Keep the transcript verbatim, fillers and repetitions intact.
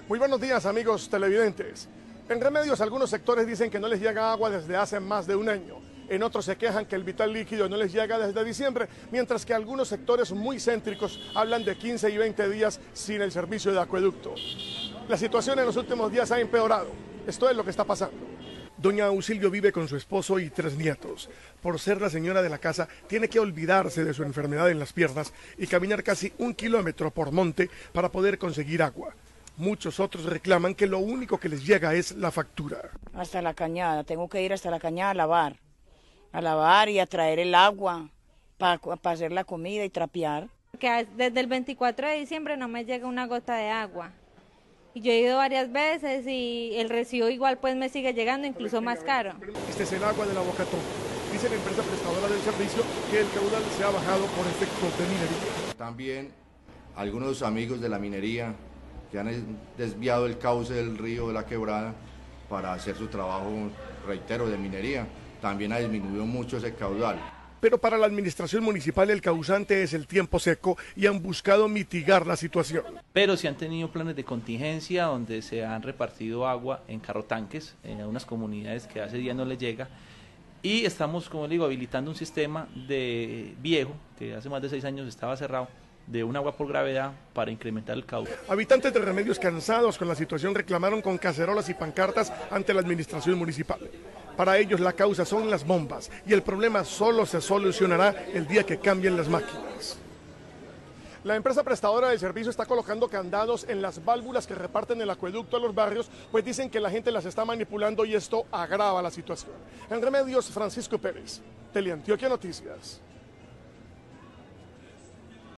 Muy buenos días, amigos televidentes. En Remedios, algunos sectores dicen que no les llega agua desde hace más de un año. En otros se quejan que el vital líquido no les llega desde diciembre, mientras que algunos sectores muy céntricos hablan de quince y veinte días sin el servicio de acueducto. La situación en los últimos días ha empeorado. Esto es lo que está pasando. Doña Auxilio vive con su esposo y tres nietos. Por ser la señora de la casa, tiene que olvidarse de su enfermedad en las piernas y caminar casi un kilómetro por monte para poder conseguir agua. Muchos otros reclaman que lo único que les llega es la factura. Hasta la cañada, tengo que ir hasta la cañada a lavar, a lavar y a traer el agua para pa hacer la comida y trapear. Que desde el veinticuatro de diciembre no me llega una gota de agua. Y yo he ido varias veces y el recibo igual pues me sigue llegando, incluso más caro. Este es el agua de la Bocatón. Dice la empresa prestadora del servicio que el caudal se ha bajado por efectos de minería. También algunos amigos de la minería que han desviado el cauce del río de la quebrada para hacer su trabajo, reitero, de minería. También ha disminuido mucho ese caudal. Pero para la administración municipal el causante es el tiempo seco y han buscado mitigar la situación. Pero se han tenido planes de contingencia donde se han repartido agua en carrotanques en algunas comunidades que hace días no les llega. Y estamos, como le digo, habilitando un sistema de viejo, que hace más de seis años estaba cerrado, de un agua por gravedad para incrementar el cauce. Habitantes de Remedios cansados con la situación reclamaron con cacerolas y pancartas ante la administración municipal. Para ellos la causa son las bombas y el problema solo se solucionará el día que cambien las máquinas. La empresa prestadora del servicio está colocando candados en las válvulas que reparten el acueducto a los barrios, pues dicen que la gente las está manipulando y esto agrava la situación. En Remedios, Francisco Pérez, Teleantioquia Noticias.